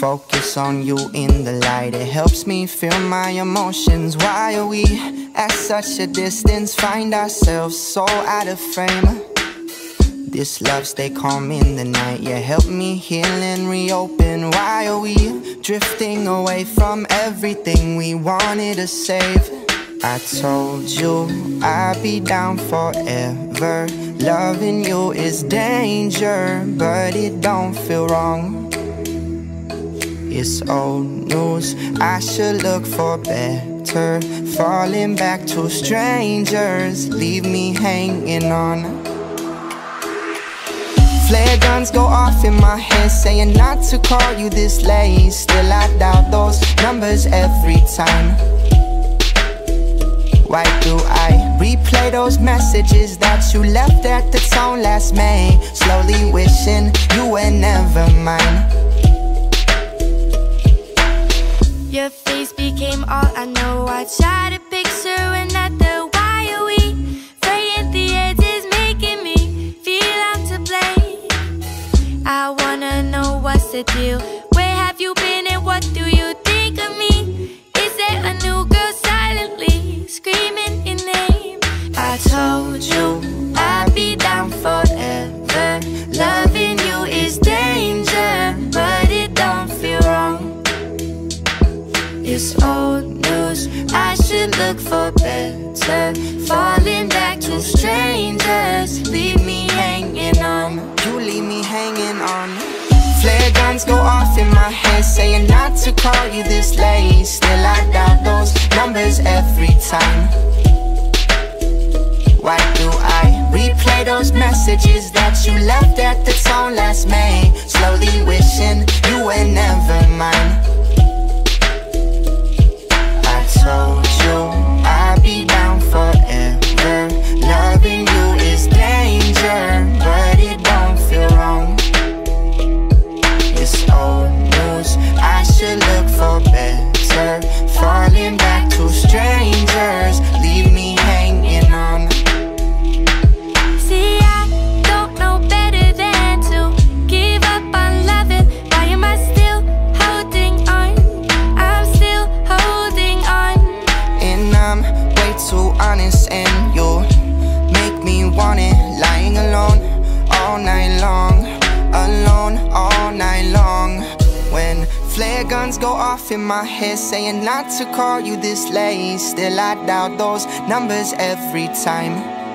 focus on you in the light. It helps me feel my emotions. Why are we at such a distance? Find ourselves so out of frame. This love stay calm in the night. Yeah, help me heal and reopen. Why are we drifting away from everything we wanted to save? I told you I'd be down forever. Loving you is danger, but it don't feel wrong. It's old news, I should look for better. Falling back to strangers, leave me hanging on. Flare guns go off in my head, saying not to call you this late. Still I doubt those numbers every time. Why do I replay those messages that you left at the tone last May? Slowly wishing you were never mine. Your face became all I know. I try to picture another. Why are we fraying the edges, making me feel I'm to blame? I wanna know what's the deal. Where have you been and what do you think of me? Is there a new girl silently screaming your name? I told you I'd be down forever. Loving you is danger, but it don't feel wrong. It's old news, I should look for better. Falling back to strangers, leave me hanging on. You leave me hanging on. Flare guns go off in my head, saying not to call you this late. Still I doubt those numbers every time. Why do I replay those messages that you left at the tone last May? Slowly wishing you were never mine. I told you I'd be down forever. Loving you is danger, but it don't feel wrong. It's old news, I should look for better. Falling back to strangers, leave me hanging on. See, I don't know better than to give up on loving. Why am I still holding on? I'm still holding on. And I'm way too honest, and you make me want it. Lying alone all night long, alone all night long. When flare guns go off in my head, saying not to call you this late. Still I doubt those numbers every time.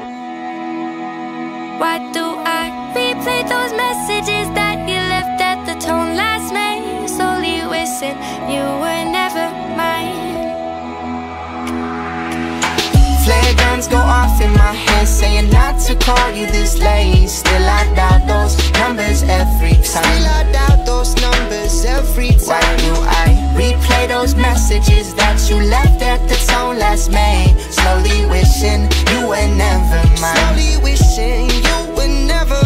Why do I replay those messages that you left at the tone last May? Slowly wishing you were never mine. Flare guns go off in my head, saying not to call you this late. Still I doubt those numbers every time. Still I doubt those numbers every time. Why do I replay those messages that you left at the tone last May? Slowly wishing you were never mine. Slowly wishing you were never